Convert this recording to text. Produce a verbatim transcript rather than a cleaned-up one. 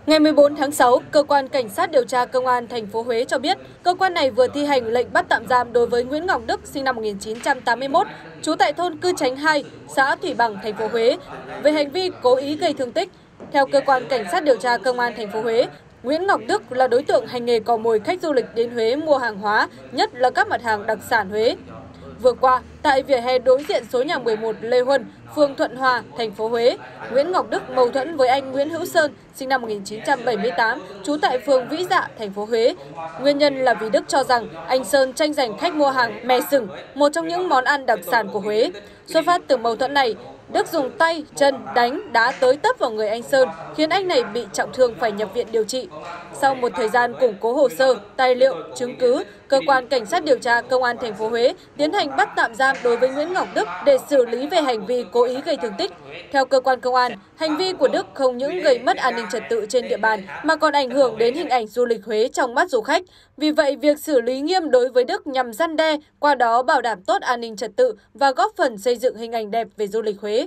Ngày mười bốn tháng sáu, Cơ quan Cảnh sát điều tra Công an thành phố Huế cho biết, cơ quan này vừa thi hành lệnh bắt tạm giam đối với Nguyễn Ngọc Đức, sinh năm một nghìn chín trăm tám mươi mốt, trú tại thôn Cư Chánh hai, xã Thủy Bằng, thành phố Huế, về hành vi cố ý gây thương tích. Theo Cơ quan Cảnh sát điều tra Công an thành phố Huế, Nguyễn Ngọc Đức là đối tượng hành nghề cò mồi khách du lịch đến Huế mua hàng hóa, nhất là các mặt hàng đặc sản Huế. Vừa qua, tại vỉa hè đối diện số nhà mười một Lê Huân, phường Thuận Hòa, thành phố Huế, Nguyễn Ngọc Đức mâu thuẫn với anh Nguyễn Hữu Sơn, sinh năm một nghìn chín trăm bảy mươi tám, trú tại phường Vĩ Dạ, thành phố Huế. Nguyên nhân là vì Đức cho rằng anh Sơn tranh giành khách mua hàng mè sừng, một trong những món ăn đặc sản của Huế. Xuất phát từ mâu thuẫn này, Đức dùng tay, chân đánh, đá tới tấp vào người anh Sơn, khiến anh này bị trọng thương phải nhập viện điều trị. Sau một thời gian củng cố hồ sơ, tài liệu, chứng cứ, Cơ quan Cảnh sát điều tra Công an thành phố Huế tiến hành bắt tạm giam đối với Nguyễn Ngọc Đức để xử lý về hành vi cố ý gây thương tích. Theo cơ quan công an, hành vi của Đức không những gây mất an ninh trật tự trên địa bàn mà còn ảnh hưởng đến hình ảnh du lịch Huế trong mắt du khách. Vì vậy, việc xử lý nghiêm đối với Đức nhằm răn đe, qua đó bảo đảm tốt an ninh trật tự và góp phần xây dựng hình ảnh đẹp về du lịch Huế.